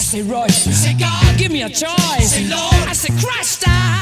say, Royce. Say, God, give me a choice. Say, Lord. I say, Christ,